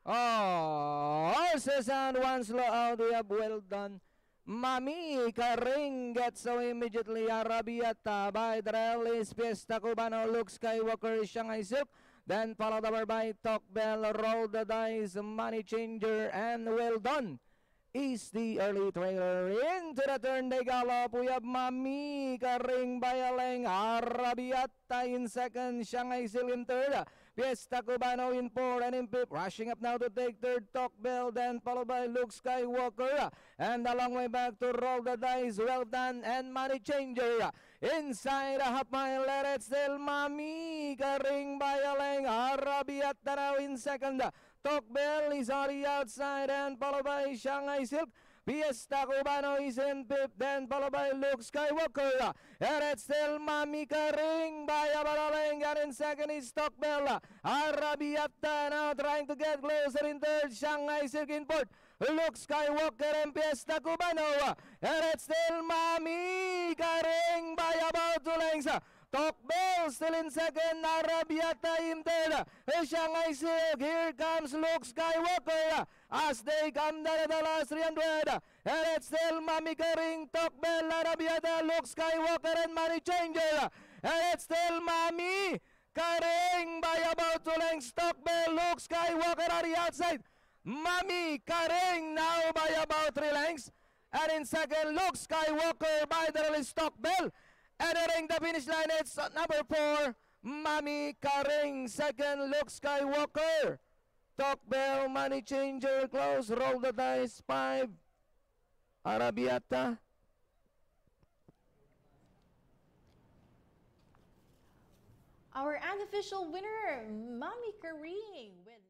Oh, horses and one slow out. We have well done. Mami Karing gets away immediately. Arabiata by Drelis. Fiesta Cubano. Luke Skywalker. Shanghai Silk. Then followed over by Talk Bell. Roll the dice. Money Changer. And well done is the early trailer. Into the turn they gallop. We have Mami Karing by Aleng. Arabiata in second. Shanghai Silk in third. Fiesta Cubano in fourth and in fifth. Rushing up now to take third. Talk Bell. Then followed by Luke Skywalker. And a long way back to Roll the Dice. Well done and Money Changer. Inside a half mile. Let it still. Mami Karing by Aleng. Arabiata now in second. Talk Bell is on the outside and followed by Shanghai Silk. Fiesta Cubano is in fifth, then followed by Luke Skywalker. And it's still Mami Karing by Abaleng, and in second is Talk Bell. Arabiata now trying to get closer in third. Shanghai Silk in fourth. Luke Skywalker and Fiesta Cubano. And it's still Mami Karing by about 2 lengths. Talk Bell still in second. Arabiata in third. Shanghai Silk. Here comes Luke Skywalker as they come down to the last 300. And it's still Mami Karing, Talk Bell, Arabiata, Luke Skywalker, and Money Changer. And it's still Mami Karing by about 2 lengths. Talk Bell, Luke Skywalker on the outside. Mami Karing now by about 3 lengths. And in second, Luke Skywalker by the release Talk Bell. Entering the finish line, it's number 4, Mami Karing. Second, Luke Skywalker. Talk Bell, Money Changer, close, Roll the Dice, 5, Arabiata. Our unofficial winner, Mami Karing with